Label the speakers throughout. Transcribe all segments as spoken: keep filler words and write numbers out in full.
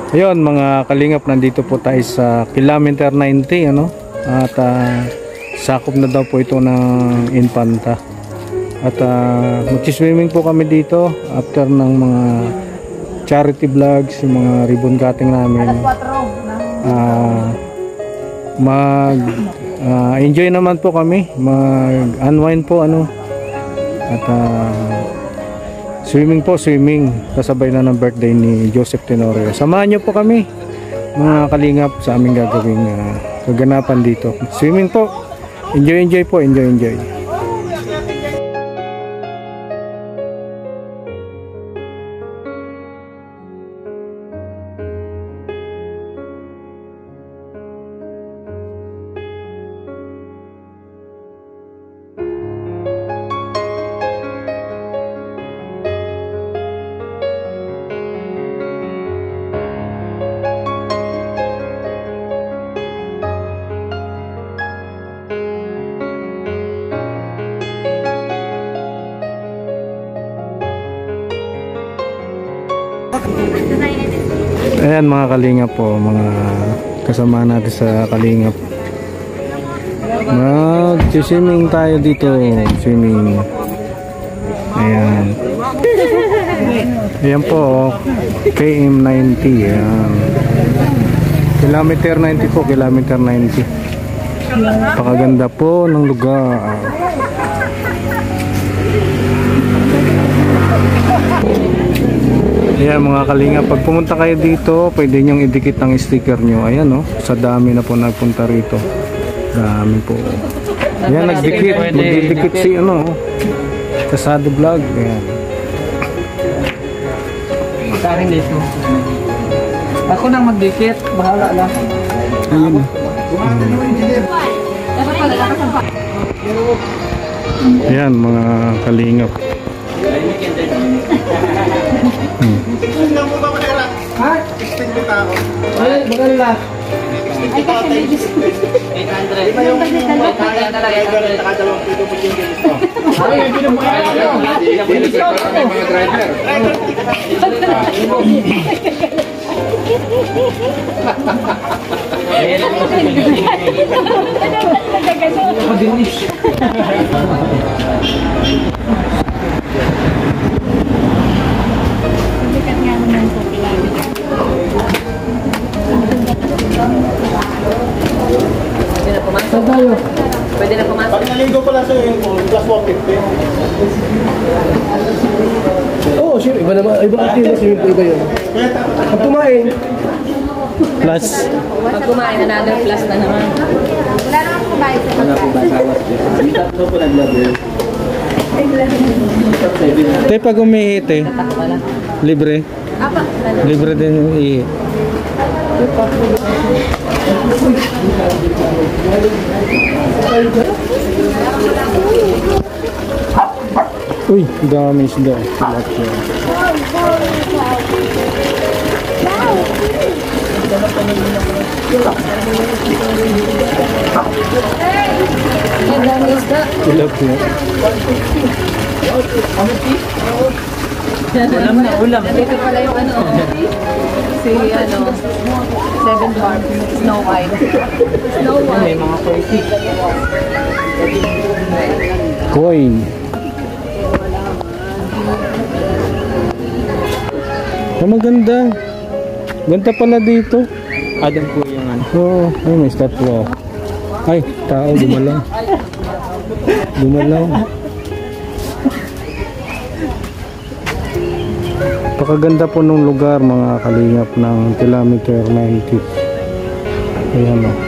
Speaker 1: Ayun mga kalingap, nandito po tayo sa kilometer ninety ano. At uh, sakop na daw po ito ng Infanta. At uh, mag-swimming po kami dito after ng mga charity vlogs, yung mga ribbon cutting namin. Uh, mag uh, enjoy naman po kami, mag unwind po ano. At uh, swimming po, swimming. Kasabay na ng birthday ni Joseph Tenorio. Samahan nyo po kami, mga kalingap, sa aming gagawing uh, kaganapan dito. Swimming po. Enjoy, enjoy po. Enjoy, enjoy. Ayan mga kalingap po, mga kasama natin sa kalingap. Mag-swimming tayo dito, swimming. Ayan. Ayan po, K M ninety. Ayan. Kilometer ninety po, kilometer ninety. Pakaganda po ng lugar. Ayan mga kalinga, pag pumunta kayo dito, pwede nyong idikit ang sticker nyo. Ayan o, oh, sa dami na po nagpunta rito. Dami po. Ayan, nagdikit. Magdidikit si ano, Kasado Vlog. Ayan.
Speaker 2: Sa akin dito. Ako nang magdikit, bahala lang.
Speaker 1: Ayan. Ayan mga kalingap. Hmm.
Speaker 2: Ha? Ay, maganda.
Speaker 3: Ay, kasi may discount. eight hundred. Iba yung nakadalawang pito po yung ganito. Ay, hindi na mo kaya. Hindi na mga driver.
Speaker 2: Madinis.
Speaker 3: Sikat nga naman po kilala.
Speaker 4: Pwede na pumasok.
Speaker 2: Saan tayo?
Speaker 4: Pwede na pumasok.
Speaker 3: Pag naligo pala sa yung plus one fifty.
Speaker 2: Oo, oh, iba naman. Iba ati na swimming pool ba yun? Pag kumain.
Speaker 1: Plus.
Speaker 4: Pag kumain, another plus na naman.
Speaker 3: Wala naman kumain sa pagkakas.
Speaker 1: Te, pag umihi, te, libre.
Speaker 3: Apa?
Speaker 1: Libre din yung ihi. Uy, dami isda.
Speaker 4: Ang dami isda.
Speaker 1: Tilapia.
Speaker 4: Ulam na ulam. Dito pala yung ano. Si ano. Seven Dwarf. Snow White. Snow White.
Speaker 2: May mga forty.
Speaker 1: Coin. Ay, maganda. Ganda pala dito.
Speaker 2: Adam po yung ano.
Speaker 1: Oo, ay may statwa. Ay, tao, gumalaw. Gumalaw. Pakaganda po nung lugar mga kalingap ng kilometer ninety. Ayan o.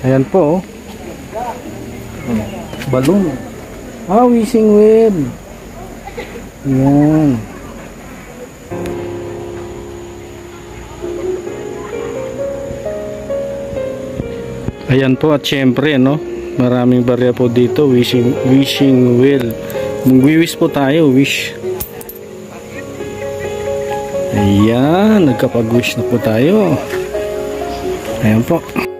Speaker 1: Ayan po, oh. Balloon. Ah, wishing well. Ayan. Ayan po, at syempre, no, maraming barya po dito. Wishing, wishing well. Mag-wish po tayo, wish. Ayan, nagkapag-wish na po tayo. Ayan po.